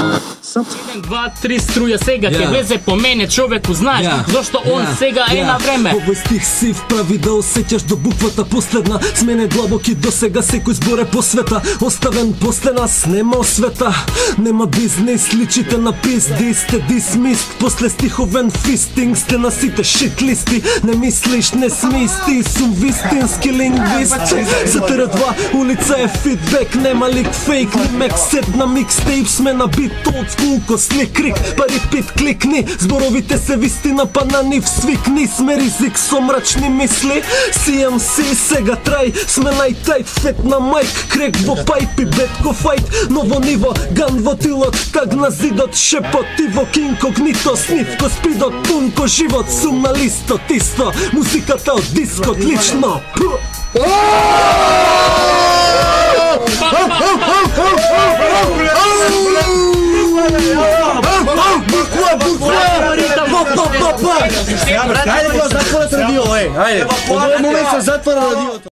1, 2, 3 struja, сега ќе влезе по мене, човеку знаеш зашто он сега е на време. Овој стих си вправи да осеќаш до буквата последна. С мене длабоки до сега секој збор е по света. Оставен после нас нема освета. Нема бизнес, личите на пизди, сте дисмист. После стиховен фистинг сте на сите шит листи. Не мислиш, не смисти, сум вистински лингвист. За ТР2 улица е фидбек, нема лик фейк, ни мек сет на микстейп. Сме на бит олд скул ко слик крик, пари пит кликни. Зборовите се вистина, па на нив свикни. Сме ризик со мрачни мисли. CMC сега трај, сме најтајт фет на майк. Крек во пайпи, бетко файт. Ново ниво, ган во тилот, таг на зидот. Шепот и во инкогнито, снив ко спидот, тун ко живот. Сум на листот исто, музиката од дискот лично. Ајде го затворат радио, ајде. Во овој момент се затвора радиото.